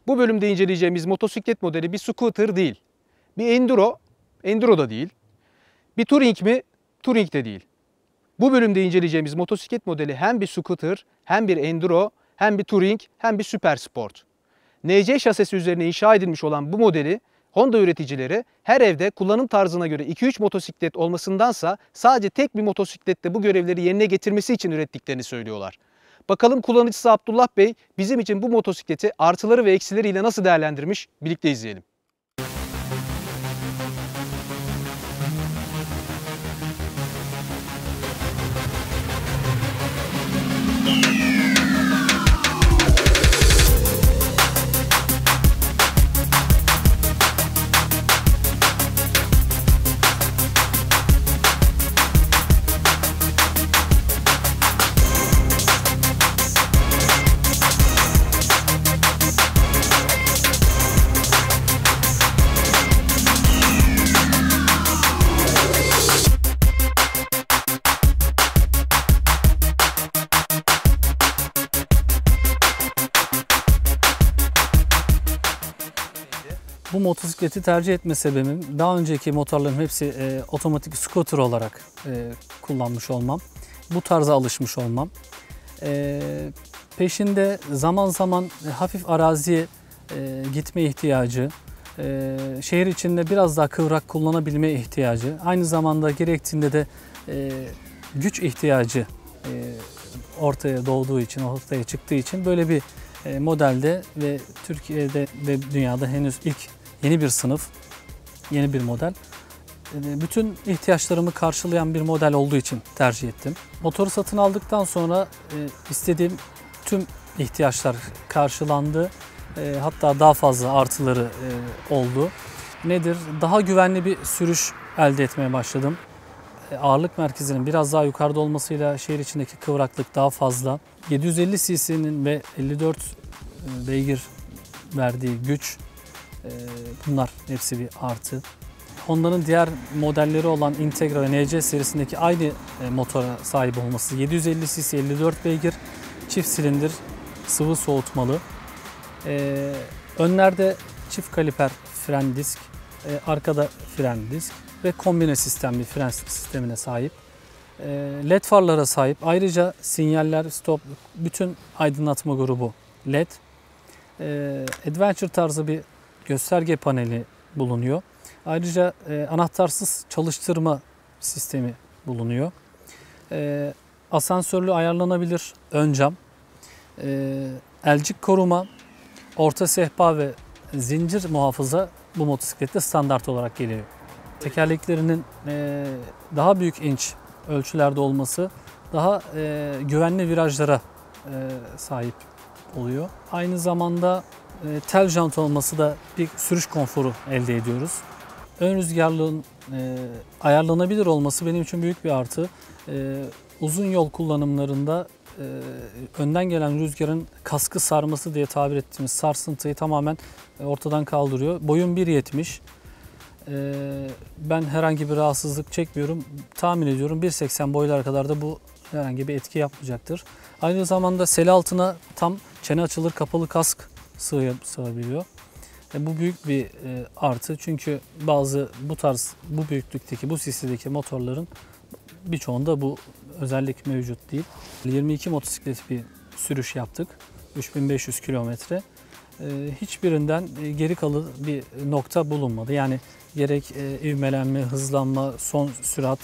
Bu bölümde inceleyeceğimiz motosiklet modeli bir scooter değil. Bir enduro da değil. Bir touring mi? Touring de değil. Bu bölümde inceleyeceğimiz motosiklet modeli hem bir scooter, hem bir enduro, hem bir touring, hem bir süper sport. NC şasisi üzerine inşa edilmiş olan bu modeli Honda üreticileri her evde kullanım tarzına göre 2-3 motosiklet olmasındansa sadece tek bir motosiklette bu görevleri yerine getirmesi için ürettiklerini söylüyorlar. Bakalım kullanıcısı Abdullah Bey bizim için bu motosikleti artıları ve eksileriyle nasıl değerlendirmiş, birlikte izleyelim. Bu motosikleti tercih etme sebebim daha önceki motorların hepsi otomatik scooter olarak kullanmış olmam. Bu tarza alışmış olmam. Peşinde zaman zaman hafif araziye gitme ihtiyacı, şehir içinde biraz daha kıvrak kullanabilme ihtiyacı, aynı zamanda gerektiğinde de güç ihtiyacı ortaya doğduğu için, ortaya çıktığı için böyle bir modelde ve Türkiye'de ve dünyada henüz ilk yeni bir sınıf, yeni bir model. Bütün ihtiyaçlarımı karşılayan bir model olduğu için tercih ettim. Motoru satın aldıktan sonra istediğim tüm ihtiyaçlar karşılandı. Hatta daha fazla artıları oldu. Nedir? Daha güvenli bir sürüş elde etmeye başladım. Ağırlık merkezinin biraz daha yukarıda olmasıyla şehir içindeki kıvraklık daha fazla. 750 cc'nin ve 54 beygir verdiği güç, bunlar hepsi bir artı. Honda'nın diğer modelleri olan Integra ve NC serisindeki aynı motora sahip olması, 750 cc 54 beygir, çift silindir, sıvı soğutmalı. Önlerde çift kaliper fren disk, arkada fren disk ve kombine sistemli fren sistemine sahip. LED farlara sahip. Ayrıca sinyaller, stop, bütün aydınlatma grubu LED. Adventure tarzı bir gösterge paneli bulunuyor. Ayrıca anahtarsız çalıştırma sistemi bulunuyor. Asansörlü ayarlanabilir ön cam. Elcik koruma, orta sehpa ve zincir muhafıza bu motosiklette standart olarak geliyor. Tekerleklerinin daha büyük inç ölçülerde olması daha güvenli virajlara sahip oluyor. Aynı zamanda tel jant olması da bir sürüş konforu elde ediyoruz. Ön rüzgarlığın ayarlanabilir olması benim için büyük bir artı. Uzun yol kullanımlarında önden gelen rüzgarın kaskı sarması diye tabir ettiğimiz sarsıntıyı tamamen ortadan kaldırıyor. Boyum 1.70. Ben herhangi bir rahatsızlık çekmiyorum. Tahmin ediyorum 1.80 boylara kadar da bu herhangi bir etki yapmayacaktır. Aynı zamanda sel altına tam çene açılır kapalı kask sığabiliyor. Bu büyük bir artı çünkü bazı bu tarz, bu büyüklükteki, bu cissideki motorların birçoğunda bu özellik mevcut değil. 22 motosiklet bir sürüş yaptık. 3500 kilometre. Hiçbirinden geri kalı bir nokta bulunmadı. Yani gerek ivmelenme, hızlanma, son sürat,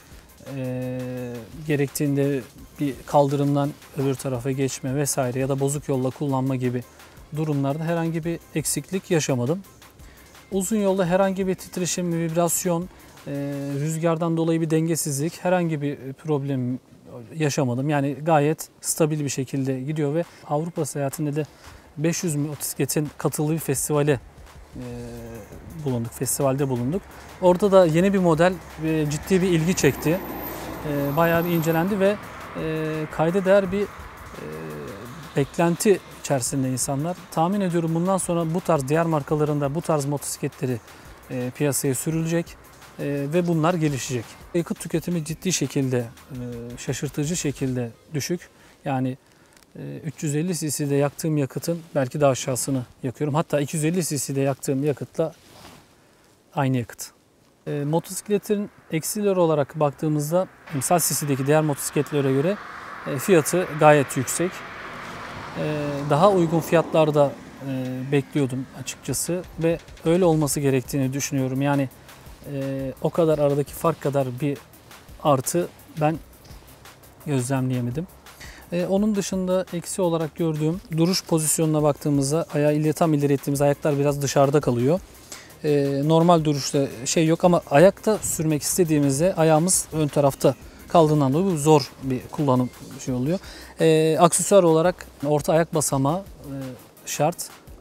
gerektiğinde bir kaldırımdan öbür tarafa geçme vesaire ya da bozuk yolla kullanma gibi durumlarda herhangi bir eksiklik yaşamadım. Uzun yolda herhangi bir titreşim, vibrasyon, rüzgardan dolayı bir dengesizlik, herhangi bir problem yaşamadım. Yani gayet stabil bir şekilde gidiyor ve Avrupa seyahatinde de 500 motosikletin katıldığı bir festivale festivalde bulunduk. Orada da yeni bir model ciddi bir ilgi çekti. Bayağı bir incelendi ve kayda değer bir beklenti içerisinde insanlar. Tahmin ediyorum bundan sonra bu tarz diğer markalarında bu tarz motosikletleri piyasaya sürülecek ve bunlar gelişecek. Yakıt tüketimi ciddi şekilde, şaşırtıcı şekilde düşük. Yani 350 cc'de yaktığım yakıtın belki daha aşağısını yakıyorum. Hatta 250 cc'de yaktığım yakıtla aynı yakıt. Motosikletin eksileri olarak baktığımızda emsal cc'deki diğer motosikletlere göre fiyatı gayet yüksek. Daha uygun fiyatlarda bekliyordum açıkçası ve öyle olması gerektiğini düşünüyorum. Yani o kadar aradaki fark kadar bir artı ben gözlemleyemedim. Onun dışında eksi olarak gördüğüm duruş pozisyonuna baktığımızda ayağı tam ileri ettiğimiz ayaklar biraz dışarıda kalıyor. Normal duruşta şey yok ama ayakta sürmek istediğimizde ayağımız ön tarafta kaldığından dolayı bu zor bir kullanım şey oluyor. Aksesuar olarak orta ayak basamağı şart.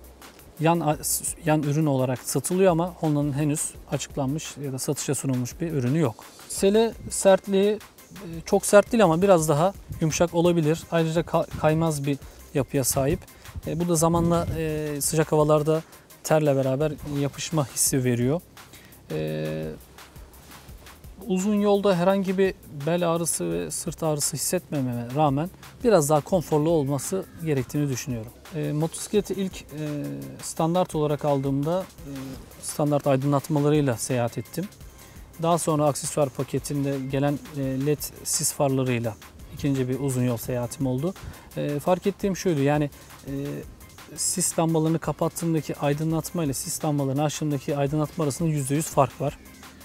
Yan ürün olarak satılıyor ama Honda'nın henüz açıklanmış ya da satışa sunulmuş bir ürünü yok. Sele sertliği çok sert değil ama biraz daha yumuşak olabilir. Ayrıca kaymaz bir yapıya sahip. Bu da zamanla sıcak havalarda terle beraber yapışma hissi veriyor. Uzun yolda herhangi bir bel ağrısı ve sırt ağrısı hissetmememe rağmen biraz daha konforlu olması gerektiğini düşünüyorum. Motosikleti ilk standart olarak aldığımda standart aydınlatmalarıyla seyahat ettim. Daha sonra aksesuar paketinde gelen LED sis farlarıyla ikinci bir uzun yol seyahatim oldu. Fark ettiğim şuydu, yani sis lambalarını kapattığımdaki aydınlatma ile sis lambalarını açtığımdaki aydınlatma arasında %100 fark var.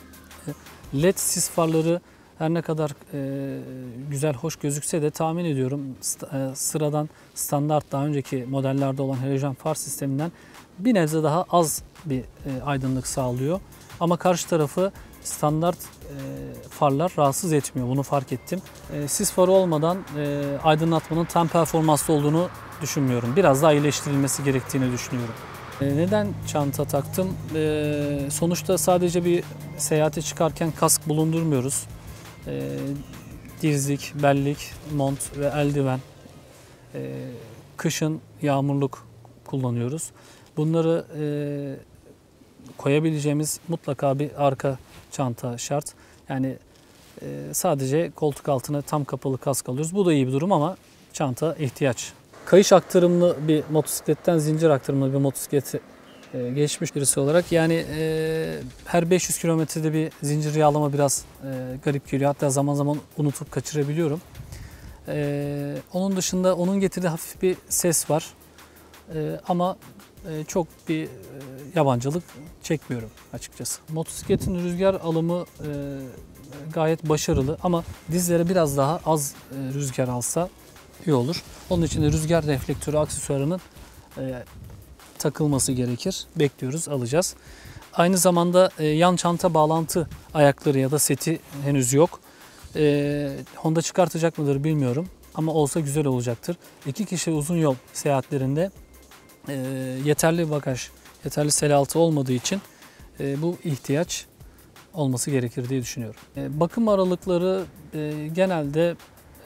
LED sis farları her ne kadar güzel, hoş gözükse de tahmin ediyorum sıradan standart daha önceki modellerde olan halojen far sisteminden bir nebze daha az bir aydınlık sağlıyor. Ama karşı tarafı standart farlar rahatsız etmiyor. Bunu fark ettim. Sis farı olmadan aydınlatmanın tam performanslı olduğunu düşünmüyorum. Biraz daha iyileştirilmesi gerektiğini düşünüyorum. Neden çanta taktım? Sonuçta sadece bir seyahate çıkarken kask bulundurmuyoruz. Dizlik, bellik, mont ve eldiven. Kışın yağmurluk kullanıyoruz. Bunları koyabileceğimiz mutlaka bir arka çanta şart. Yani sadece koltuk altına tam kapalı kask alıyoruz. Bu da iyi bir durum ama çanta ihtiyaç. Kayış aktarımlı bir motosikletten zincir aktarımlı bir motosiklete geçmiş birisi olarak yani her 500 kilometrede bir zincir yağlama biraz garip geliyor. Hatta zaman zaman unutup kaçırabiliyorum. Onun dışında onun getirdiği hafif bir ses var. Ama çok bir yabancılık çekmiyorum açıkçası. Motosikletin rüzgar alımı gayet başarılı ama dizlere biraz daha az rüzgar alsa iyi olur. Onun için de rüzgar reflektörü aksesuarının takılması gerekir. Bekliyoruz, alacağız. Aynı zamanda yan çanta bağlantı ayakları ya da seti henüz yok. Honda çıkartacak mıdır bilmiyorum ama olsa güzel olacaktır. 2 kişi uzun yol seyahatlerinde yeterli bagaj, yeterli sel altı olmadığı için bu ihtiyaç olması gerekir diye düşünüyorum. Bakım aralıkları genelde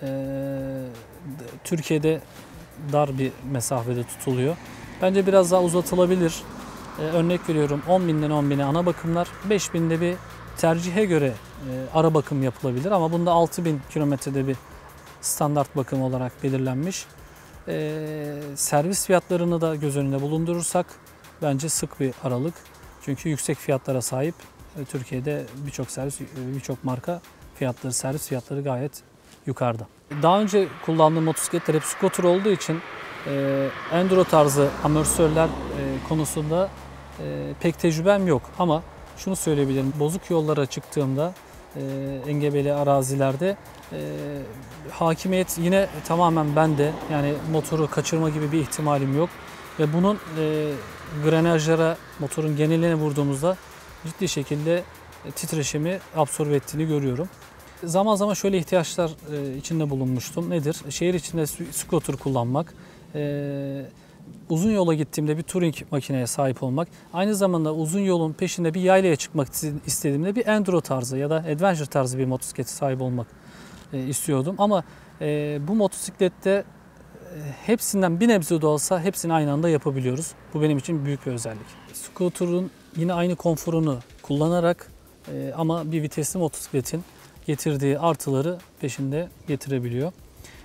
Türkiye'de dar bir mesafede tutuluyor. Bence biraz daha uzatılabilir. Örnek veriyorum 10.000'den 10.000'e ana bakımlar, 5.000'de bir tercihe göre ara bakım yapılabilir ama bunda 6.000 kilometrede bir standart bakım olarak belirlenmiş. Servis fiyatlarını da göz önünde bulundurursak bence sık bir aralık. Çünkü yüksek fiyatlara sahip Türkiye'de birçok marka servis fiyatları gayet yukarıda. Daha önce kullandığım motosikletler hep scooter olduğu için enduro tarzı amortisörler konusunda pek tecrübem yok. Ama şunu söyleyebilirim, bozuk yollara çıktığımda engebeli arazilerde hakimiyet yine tamamen bende. Yani motoru kaçırma gibi bir ihtimalim yok. Ve bunun grenajlara, motorun geneline vurduğumuzda ciddi şekilde titreşimi absorbe ettiğini görüyorum. Zaman zaman şöyle ihtiyaçlar içinde bulunmuştum. Nedir? Şehir içinde scooter kullanmak, uzun yola gittiğimde bir touring makineye sahip olmak, aynı zamanda uzun yolun peşinde bir yaylaya çıkmak istediğimde bir enduro tarzı ya da adventure tarzı bir motosiklete sahip olmak istiyordum. Ama bu motosiklette hepsinden bir nebze de olsa hepsini aynı anda yapabiliyoruz. Bu benim için büyük bir özellik. Scooter'ın yine aynı konforunu kullanarak ama bir vitesli motosikletin getirdiği artıları peşinde getirebiliyor.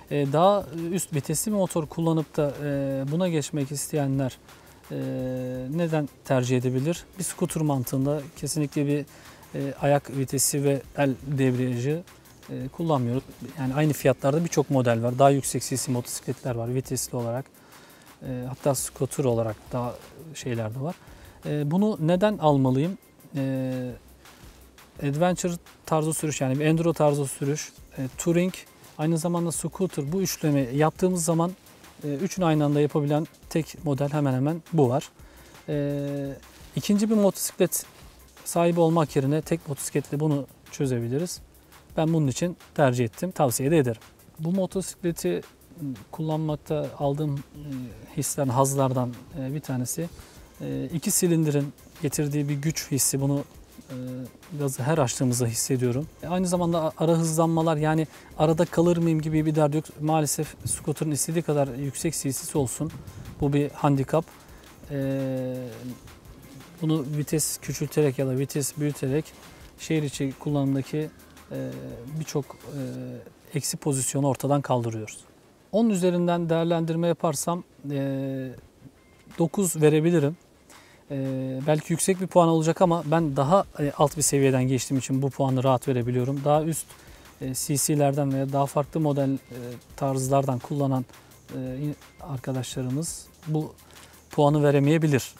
Daha üst vitesli bir motor kullanıp da buna geçmek isteyenler neden tercih edebilir? Bir scooter mantığında kesinlikle bir ayak vitesi ve el debriyajı kullanmıyoruz. Yani aynı fiyatlarda birçok model var. Daha yüksek cc motosikletler var vitesli olarak. Hatta scooter olarak daha şeyler de var. Bunu neden almalıyım? Adventure tarzı sürüş, yani bir enduro tarzı sürüş, touring, aynı zamanda scooter, bu üçlemi yaptığımız zaman üçünü aynı anda yapabilen tek model hemen hemen bu var. İkinci bir motosiklet sahibi olmak yerine tek motosikletle bunu çözebiliriz. Ben bunun için tercih ettim, tavsiye de ederim. Bu motosikleti kullanmakta aldığım hislerden, hazlardan bir tanesi, iki silindirin getirdiği bir güç hissi. Bunu gazı her açtığımızda hissediyorum. Aynı zamanda ara hızlanmalar, yani arada kalır mıyım gibi bir derdi yok. Maalesef scooter'ın istediği kadar yüksek cc'si olsun. Bu bir handikap. Bunu vites küçülterek ya da vites büyüterek şehir içi kullanımdaki birçok eksi pozisyonu ortadan kaldırıyoruz. 10 üzerinden değerlendirme yaparsam 9 verebilirim. Belki yüksek bir puan olacak ama ben daha alt bir seviyeden geçtiğim için bu puanı rahat verebiliyorum. Daha üst CC'lerden veya daha farklı model tarzlardan kullanan arkadaşlarımız bu puanı veremeyebilir.